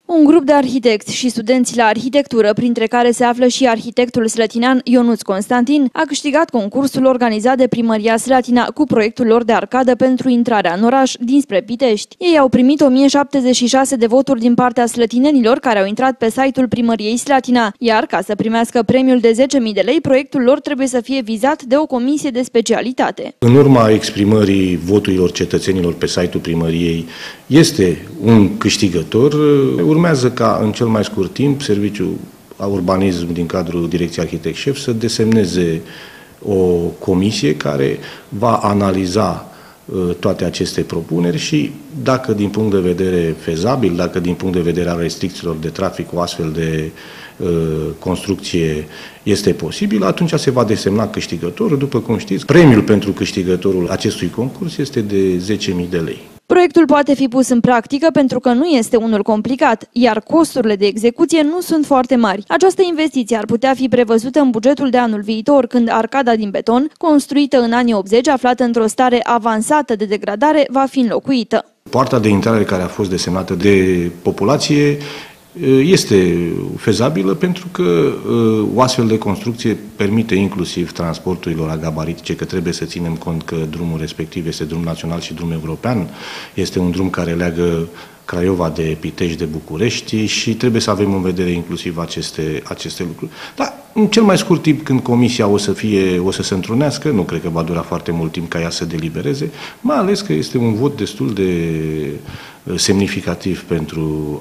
Un grup de arhitecți și studenți la arhitectură, printre care se află și arhitectul slătinean Ionuț Constantin, a câștigat concursul organizat de Primăria Slatina cu proiectul lor de arcadă pentru intrarea în oraș dinspre Pitești. Ei au primit 1076 de voturi din partea slătinenilor care au intrat pe site-ul Primăriei Slatina, iar ca să primească premiul de 10.000 de lei, proiectul lor trebuie să fie vizat de o comisie de specialitate. În urma exprimării voturilor cetățenilor pe site-ul Primăriei este un câștigător. Urmează ca în cel mai scurt timp Serviciul Urbanism din cadrul Direcției Arhitect Șef să desemneze o comisie care va analiza toate aceste propuneri și dacă din punct de vedere fezabil, dacă din punct de vedere al restricțiilor de trafic o astfel de construcție este posibil, atunci se va desemna câștigătorul. După cum știți, premiul pentru câștigătorul acestui concurs este de 10.000 de lei. Proiectul poate fi pus în practică pentru că nu este unul complicat, iar costurile de execuție nu sunt foarte mari. Această investiție ar putea fi prevăzută în bugetul de anul viitor, când arcada din beton, construită în anii 80, aflată într-o stare avansată de degradare, va fi înlocuită. Poarta de intrare care a fost desemnată de populație este fezabilă pentru că o astfel de construcție permite inclusiv transporturilor agabaritice, că trebuie să ținem cont că drumul respectiv este drum național și drum european, este un drum care leagă Craiova de Pitești, de București și trebuie să avem în vedere inclusiv aceste lucruri. Dar în cel mai scurt timp, când comisia o să se întrunească, nu cred că va dura foarte mult timp ca ea să delibereze, mai ales că este un vot destul de semnificativ pentru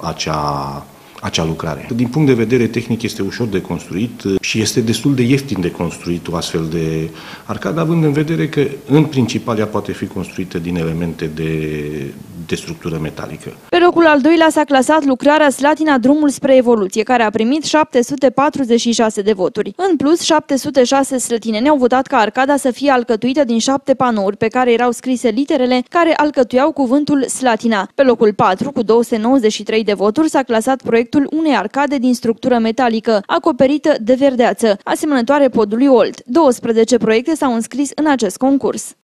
acea lucrare. Din punct de vedere tehnic este ușor de construit și este destul de ieftin de construit o astfel de arcadă, având în vedere că în principal ea poate fi construită din elemente de structură metalică. Pe locul al doilea s-a clasat lucrarea Slatina Drumul spre Evoluție, care a primit 746 de voturi. În plus, 706 slătineni au votat ca arcada să fie alcătuită din 7 panouri pe care erau scrise literele care alcătuiau cuvântul Slatina. Pe locul 4, cu 293 de voturi, s-a clasat proiectul unei arcade din structură metalică, acoperită de verdeață, asemănătoare podului Olt. 12 proiecte s-au înscris în acest concurs.